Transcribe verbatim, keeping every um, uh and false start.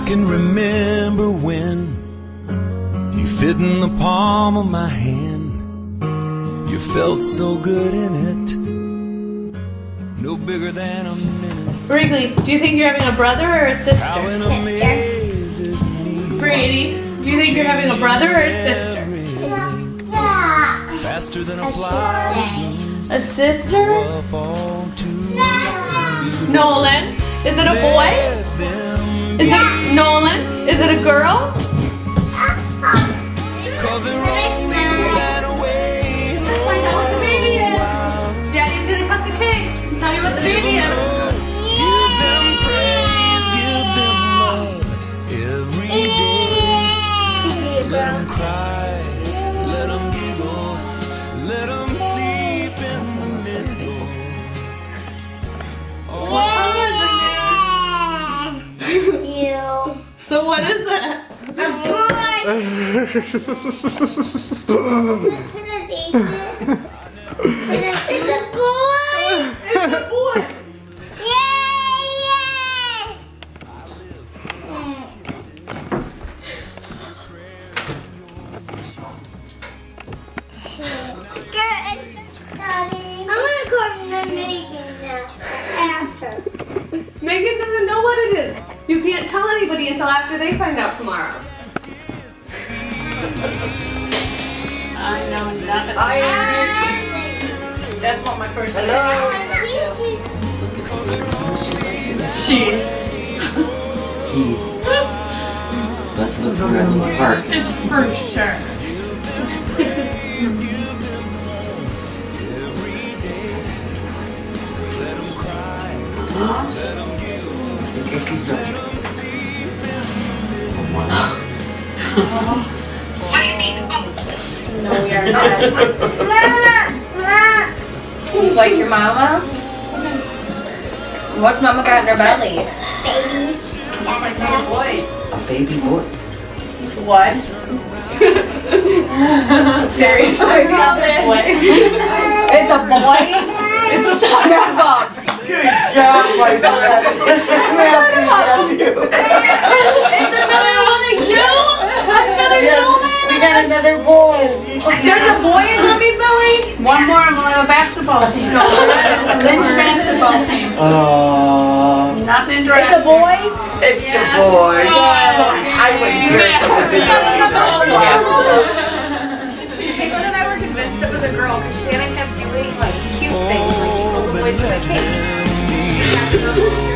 can remember when you fit in the palm of my hand. You felt so good in it, no bigger than a minute. Wrigley, do you think you're having a brother or a sister? How it amazes me. Brady, do you think you're having a brother or a sister? Faster than a fly. A sister? Up all too soon. Nolan, is it a boy? Is it Nolan? Is it a girl? Cause they're only that away for a while. Daddy's gonna cut the cake and tell you what the baby is. Give them praise, give them love every day. Let them cry, let them giggle, let them sleep in the middle. So what is it? It's a boy! It's a boy! Megan doesn't know what it is. You can't tell anybody until after they find out tomorrow. I know nothing. I That's what my first hello. She. He. Let's look for him in the park. It's for sure. I see something. What do you mean? No, we are not. Like your mama? What's mama got in her belly? Babies. Looks like a boy. A baby boy. What? Seriously? It's a boy? It's son of a... Good job, my friend. It's another one of you? Another Nolan? We got another boy. There's a boy in Mommy's belly? One more and we'll have a basketball team. Lynch basketball team. Uh, Nothing drastic. It's a boy? it's a boy. I wouldn't care if it was a girl. Caitlin and I were convinced it was a girl because Shannon kept doing like cute things, like she told the boys to the cake. She had to go